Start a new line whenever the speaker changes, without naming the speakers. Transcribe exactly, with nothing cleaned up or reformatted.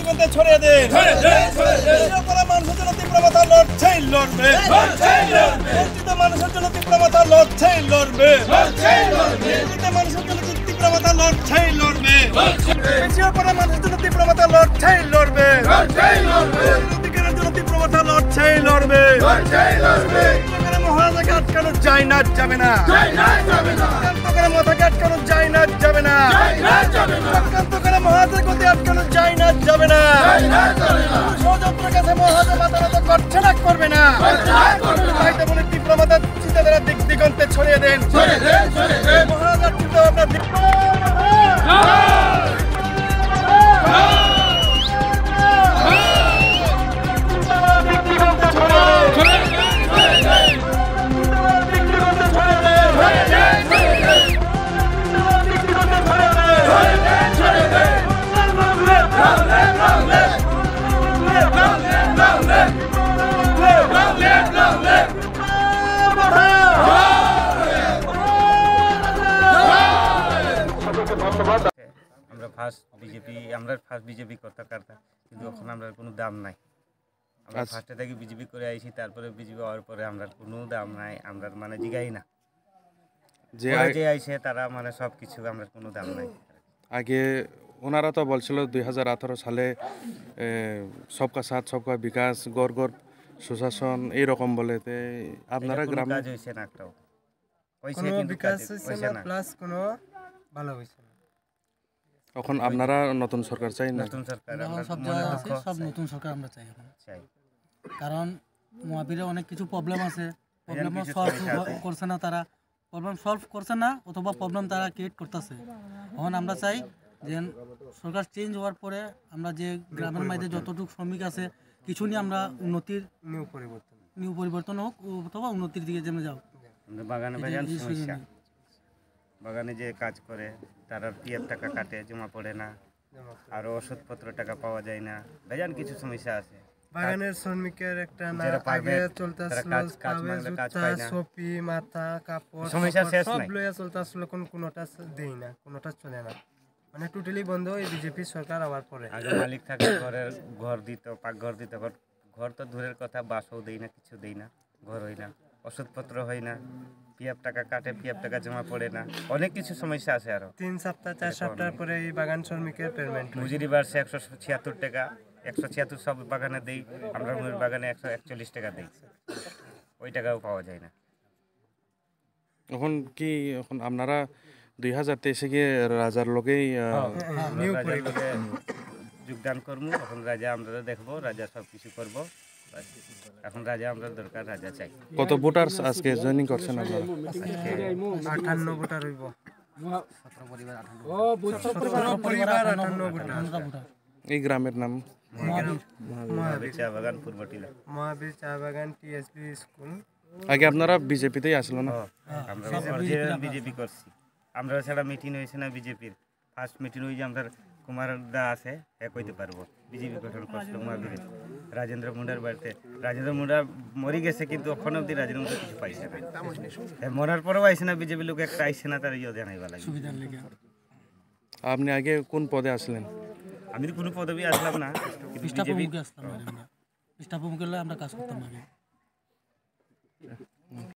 দৃষ্টিকোণে ছড়িয়ে দেন। মানুষের জন্য তীব্র মাথা লড়ছেই লড়বে, বঞ্চিত মানুষের জন্য তীব্র মাথা লড়ছেই লড়বে, বঞ্চিত মানুষের জন্য তীব্র মাথা লড়ছেই লড়বে, পিছিয়ে পড়া মানুষের জন্য তীব্র মাথা লড়ছেই লড়বে, অধিকারের জন্য তীব্র মাথা লড়ছেই লড়বে। মহারাজাকে আটকানো যায় না, যাবে না, মাথাকে আটকানো যায় না, যাবে না, মহারাজের গতি আটকানো যায় না, যাবে না, ষড়যন্ত্রের কাছে মহারাজা মাথা নত করছে না, করবে না। তাইতে বলে তীব্র মাথা চিন্তাধারা দিক দিগন্তে ছড়িয়ে দেন। মহারাজার চিন্তা ভাবনা
আমরা ফার্স্ট বিজেপি আমরা ফার্স্ট বিজেপি করতে পারতাম, কিন্তু এখন আমরা কোনো দাম নাই। আমরা ফার্স্টে থেকে বিজেপি করে আইছি, তারপরে বিজেপি হওয়ার পরে আমরা কোনো দাম নাই, আমরা মানে জিগাই না, যে যে আইছে তারা মানে সব কিছু আমরা কোনো দাম নাই।
আগে ওনারা তো বলছিল দুই হাজার আঠারো সালে সবকা সাথ সবকা বিকাশ, গড় গড় সুশাসন এইরকম বলে। আপনারা গ্রামে
কাজ হয়েছে না, একটাও
কোনো বিকাশ হয়েছে না, প্লাস কোনো ভালো হয়েছে না।
তখন আপনারা নতুন সরকার চাই না?
নতুন সরকার
সব জায়গায় আছে, সব নতুন সরকার আমরা চাই এখন।
চাই,
কারণ মহাবীরে অনেক কিছু প্রবলেম আছে, প্রবলেম সলভ করছে না তারা, প্রবলেম সলভ করছে না অথবা প্রবলেম তারা ক্রিয়েট করতেছে। এখন আমরা চাই যে সরকার চেঞ্জ হওয়ার পরে আমরা যে গ্রামের মধ্যে যতটুকু শ্রমিক আছে কিছু নিয়ে আমরা উন্নতির নিউ পরিবর্তন নিউ পরিবর্তন হোক অথবা উন্নতির দিকে যেন যাও।
বাগানে বাগান সমস্যা, বাগানে যে কাজ করে তারা পিএফ টাকা কাটে, জমা পড়ে না, আর ওষুধপত্র টাকা পাওয়া যায় না, বেজান কিছু সমস্যা আছে।
বাগানের শ্রমিকের একটা না আগে চলতেছিল সপি মাথা কাপড়
সমস্যা শেষ
সব
নাই,
লইয়া চলতেছিল, কোন কোনটা দেই না, কোনটা চলে না, মানে টোটালি বন্ধ। এই বিজেপি সরকার আবার পরে
আগে মালিক থাকে, ঘরের ঘর দিত, পাকঘর দিত, ঘর তো দূরের কথা, বাসও দেই না, কিছু দেই না, ঘর হই না, ওষুধপত্র হয় না, পিএফ টাকা কাটে, পিএফ টাকা জমা পড়ে না, অনেক কিছু সমস্যা আছে। আরো
তিন সপ্তাহ চার সপ্তাহ পরে এই বাগান শ্রমিকের পেমেন্ট
মজুরি বাড়ছে একশো ছিয়াত্তর টাকা, একশো ছিয়াত্তর সব বাগানে দেই, আমরা ময়ূর বাগানে একশো একচল্লিশ টাকা দিই, ওই টাকাও পাওয়া যায় না।
এখন কি এখন আপনারা দুই হাজার তেইশে গিয়ে রাজার লোকেই
যোগদান করবো, এখন রাজা আমরা দেখবো, রাজা সব কিছু করবো, এখন রাজা আমরা দরকার, রাজা চাই।
কত ভোটার আজকে জয়েনিং করছেন আপনারা?
আটান্ন ভোটার হইব,
এই গ্রামের নাম
মহাবীর চা বাগান, পূর্বটিলা
মহাবীর চা বাগান টিএসবি স্কুল।
আগে আপনারা বিজেপিতেই আসলো না?
আমরা বিজেপি করছি, আমরা ছাড়া মিটিং হয়েছে না বিজেপির, ফার্স্ট মিটিং ওই যে আমরা কুমার দা আছে, এক হইতে পারবো, বিজেপি গঠন করছিল মহাবীরে রাজেন্দ্র মুন্ডার বাড়িতে। রাজেন্দ্র মুন্ডা মরি গেছে, কিন্তু এখন অব্দি রাজেন্দ্র মুন্ডা কিছু পাইছে না, মরার পরেও আইসে না, বিজেপি লোক একটা আইসে না, তার ইয়ে জানাইবা লাগে।
আপনি আগে কোন পদে আসলেন?
আমি তো কোনো পদবি আসলাম না,
আমরা কাজ করতাম আগে।